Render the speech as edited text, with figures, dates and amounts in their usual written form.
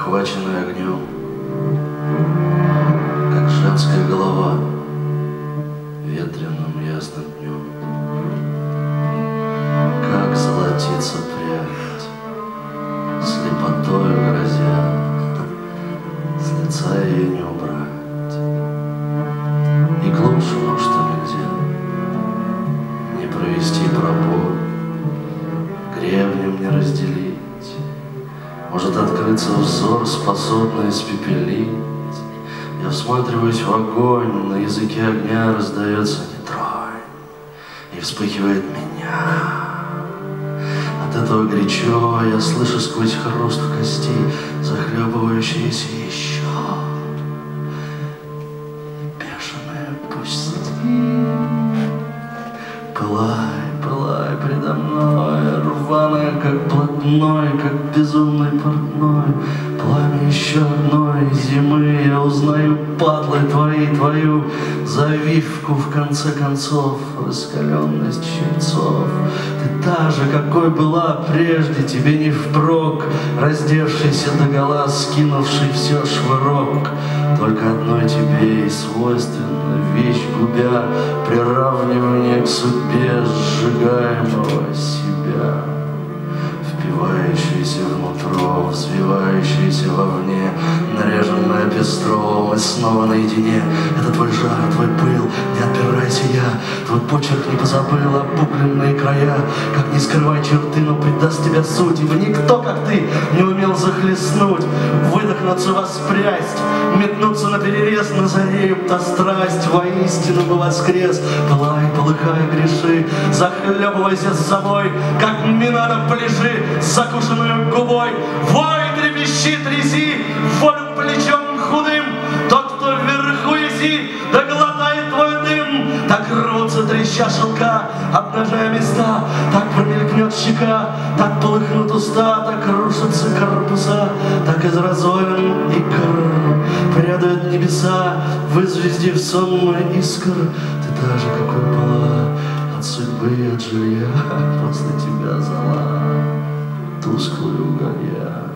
охваченный огнем, как женская голова ветреным ясным днем. Как золотится прядь, слепотою грозя, с лица ее не убрать. И глубже, может, нельзя не провести пробой, гребнем не разделить. Может открыться взор, способный испепелить. Я всматриваюсь в огонь, на языке огня раздается «не тронь», и вспыхивает меня. От этого горячо я слышу сквозь хруст костей захлебывающиеся еще бешеные пусти. Пылай, пылай предо мной, рваная, как блатной, как безумный портной. Пламя еще одной зимы, я узнаю падлы твои, твою завивку, в конце концов, раскаленность щипцов. Ты та же, какой была прежде, тебе не впрок, раздевшийся догола, скинувший все швырок. Только одной тебе и свойственна вещь, губя приравнивание к судьбе сжигаемого себя. Впивающаяся внутрь, взвивающаяся вовне, нареженная пестром, и снова наедине. Это твой жар, твой пыл, не отпирайся я, твой почерк не позабыл, обугленные края. Как не скрывай черты, но предаст тебя суть, ибо никто, как ты, не умел захлестнуть, выдохнуться, воспрясть, метнуться на перерез, на заре та страсть воистину бы воскрес. Пылай, полыхай, греши, захлебывайся с собой, как мина на пляжи, с закушенной губой. Вой, трепещи, тряси, волю плечом худым. Тот, кто вверху еси, да глотает твой дым. Так рвутся треща шелка, обнажая места. Так промелькнет щека, так полыхнут уста. Так рушатся корпуса, так из развалин икр прядают небеса, вызвездив сонную искр. Ты та же, какой была, от судьбы и от жилья после тебя зала тусклые уголья.